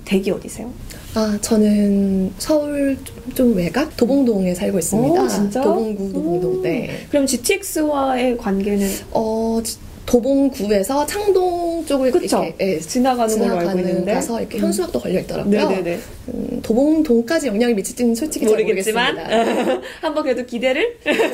댁이 어디세요? 저는 서울 좀 외곽 도봉동에 살고 있습니다. 진짜? 도봉구 도봉동. 네. 그럼 GTX와의 관계는? 도봉구에서 창동 쪽을 이렇게 지나가는 걸로 알고 있는데 가서 이렇게 현수막도 걸려 있더라고요. 네네네. 도봉동까지 영향을 미칠지는 솔직히 모르겠지만 잘 모르겠습니다. 한번 그래도 기대를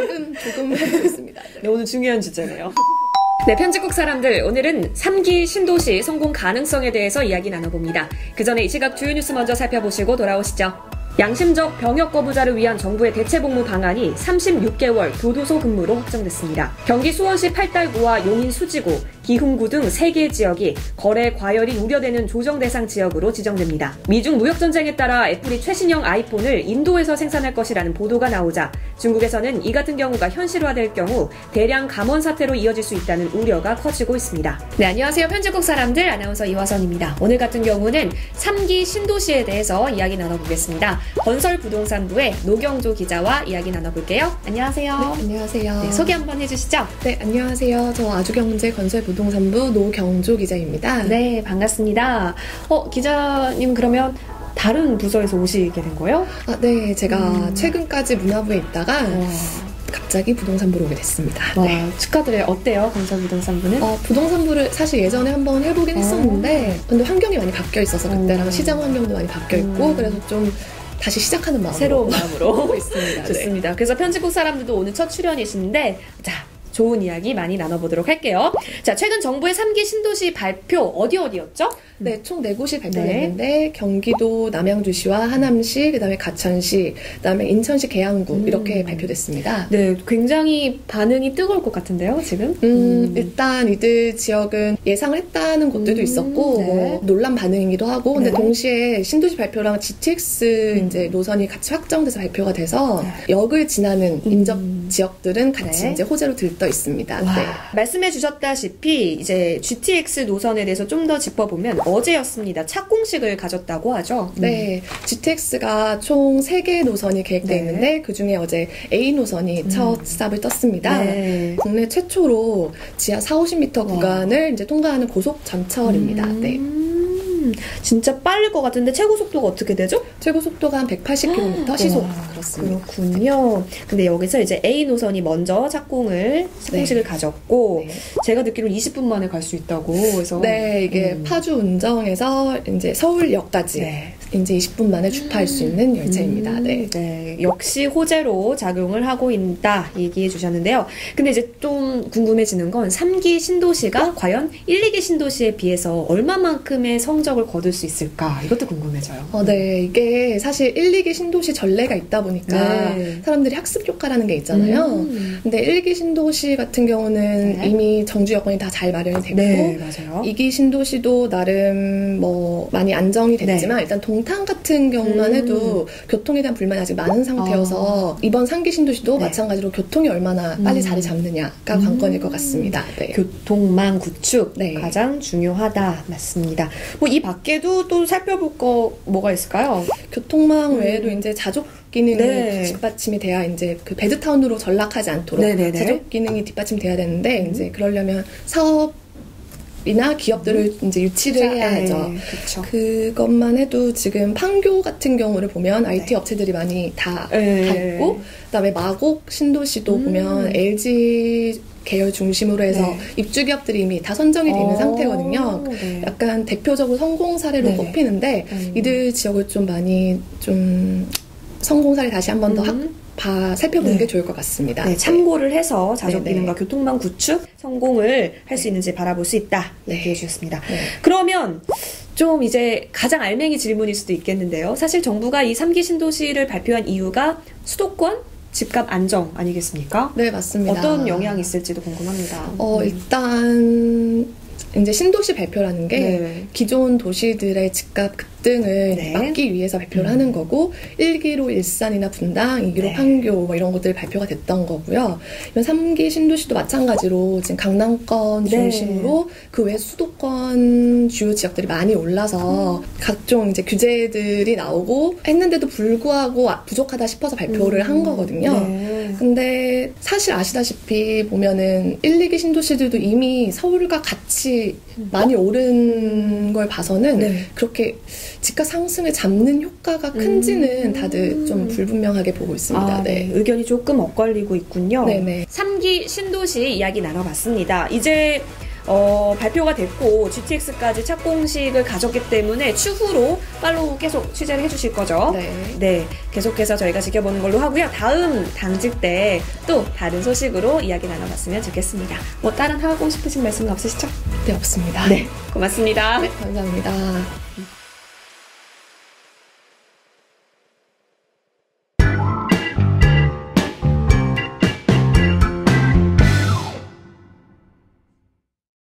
조금 해보겠습니다. 네, 오늘 중요한 주제네요. 네, 편집국 사람들, 오늘은 3기 신도시 성공 가능성에 대해서 이야기 나눠봅니다. 그 전에 이 시각 주요 뉴스 먼저 살펴보시고 돌아오시죠. 양심적 병역 거부자를 위한 정부의 대체복무 방안이 36개월 교도소 근무로 확정됐습니다. 경기 수원시 팔달구와 용인 수지구, 기흥구 등 3개 지역이 거래 과열이 우려되는 조정 대상 지역으로 지정됩니다. 미중 무역 전쟁에 따라 애플이 최신형 아이폰을 인도에서 생산할 것이라는 보도가 나오자 중국에서는 이 같은 경우가 현실화될 경우 대량 감원 사태로 이어질 수 있다는 우려가 커지고 있습니다. 네, 안녕하세요. 편집국 사람들, 아나운서 이화선입니다. 오늘 같은 경우는 3기 신도시에 대해서 이야기 나눠보겠습니다. 건설부동산부의 노경조 기자와 이야기 나눠볼게요. 안녕하세요. 네, 안녕하세요. 네, 소개 한번 해주시죠. 네, 안녕하세요. 저 아주경제 건설부동산부 노경조 기자입니다. 네, 반갑습니다. 기자님 그러면 다른 부서에서 오시게 된 거예요? 네, 제가 최근까지 문화부에 있다가 갑자기 부동산부로 오게 됐습니다. 네. 축하드려요. 어때요, 건설부동산부는? 부동산부를 사실 예전에 한번 해보긴 했었는데 근데 환경이 많이 바뀌어 있어서 그때랑 시장 환경도 많이 바뀌어 있고 그래서 좀 다시 시작하는 마음으로 새로운 마음으로 하고 있습니다. 좋습니다. 네. 그래서 편집국 사람들도 오늘 첫 출연이신데 자, 좋은 이야기 많이 나눠보도록 할게요. 자, 최근 정부의 3기 신도시 발표 어디였죠? 네, 총 4곳이 발표됐는데 경기도 남양주시와 하남시, 그다음에 가천시, 그다음에 인천시 계양구 이렇게 발표됐습니다. 네, 굉장히 반응이 뜨거울 것 같은데요, 지금? 일단 이들 지역은 예상을 했다는 곳들도 있었고 논란 반응이기도 하고 근데 동시에 신도시 발표랑 GTX 이제 노선이 같이 확정돼서 발표가 돼서 역을 지나는 인접 지역들은 같이 이제 호재로 들떠 있습니다. 네. 말씀해 주셨다시피 이제 GTX 노선에 대해서 좀 더 짚어보면 어제였습니다. 착공식을 가졌다고 하죠. 네, GTX가 총 3개의 노선이 계획되어 있는데 그중에 어제 A 노선이 첫 삽을 떴습니다. 네. 국내 최초로 지하 40~50m 구간을 이제 통과하는 고속 전철입니다. 네. 진짜 빠를 것 같은데 최고 속도가 어떻게 되죠? 최고 속도가 한 180km 시속. 그렇습니다. 그렇군요. 근데 여기서 이제 A 노선이 먼저 착공식을 가졌고 제가 듣기로는 20분 만에 갈 수 있다고 해서 이게 파주 운정에서 이제 서울역까지 이제 20분 만에 주파할 수 있는 열차입니다. 네, 역시 호재로 작용을 하고 있다 얘기해 주셨는데요. 근데 이제 좀 궁금해지는 건 3기 신도시가 과연 1, 2기 신도시에 비해서 얼마만큼의 성적을 거둘 수 있을까? 이것도 궁금해져요. 네, 이게 사실 1, 2기 신도시 전례가 있다 보니까 사람들이 학습 효과라는 게 있잖아요. 근데 1기 신도시 같은 경우는 이미 정주 여건이 다 잘 마련이 됐고 맞아요. 2기 신도시도 나름 뭐 많이 안정이 됐지만 일단 동탄 같은 경우만 해도 교통에 대한 불만이 아직 많은 상태여서 이번 3기 신도시도 마찬가지로 교통이 얼마나 빨리 자리 잡느냐가 관건일 것 같습니다. 교통망 구축 가장 중요하다. 맞습니다. 뭐 이 밖에도 또 살펴볼 거 뭐가 있을까요? 교통망 외에도 이제 자족 기능이 뒷받침이 돼야 이제 그 베드타운으로 전락하지 않도록 자족 기능이 뒷받침돼야 되는데 이제 그러려면 사업이나 기업들을 이제 유치를 해야죠. 그것만 해도 지금 판교 같은 경우를 보면 IT 업체들이 많이 다 있고 그다음에 마곡 신도시도 보면 LG 계열 중심으로 해서 입주 기업들이 이미 다 선정이 되어 있는 상태거든요. 약간 대표적으로 성공 사례로 꼽히는데 이들 지역을 좀 많이 좀 성공 사례 다시 한 번 더 살펴보는 게 좋을 것 같습니다. 참고를 해서 자족기능과 교통망 구축 성공을 할 수 있는지 바라볼 수 있다 얘기해 주셨습니다. 그러면 좀 이제 가장 알맹이 질문일 수도 있겠는데요. 사실 정부가 이 3기 신도시를 발표한 이유가 수도권 집값 안정 아니겠습니까? 네, 맞습니다. 어떤 영향이 있을지도 궁금합니다. 일단 이제 신도시 발표라는 게 기존 도시들의 집값 급등을 막기 위해서 발표를 하는 거고 1기로 일산이나 분당, 2기로 판교 뭐 이런 것들이 발표가 됐던 거고요. 이번 3기 신도시도 마찬가지로 지금 강남권 중심으로 그 외 수도권 주요 지역들이 많이 올라서 각종 이제 규제들이 나오고 했는데도 불구하고 부족하다 싶어서 발표를 한 거거든요. 근데 사실 아시다시피 보면은 1, 2기 신도시들도 이미 서울과 같이 많이 오른 걸 봐서는 그렇게 집값 상승을 잡는 효과가 큰지는 다들 좀 불분명하게 보고 있습니다. 네. 의견이 조금 엇갈리고 있군요. 네네. 3기 신도시 이야기 나눠봤습니다. 이제 발표가 됐고 GTX까지 착공식을 가졌기 때문에 추후로 팔로우 계속 취재를 해주실 거죠? 네. 계속해서 저희가 지켜보는 걸로 하고요. 다음 당직 때 또 다른 소식으로 이야기 나눠봤으면 좋겠습니다. 뭐 다른 하고 싶으신 말씀 없으시죠? 네, 없습니다. 네, 고맙습니다. 네, 감사합니다.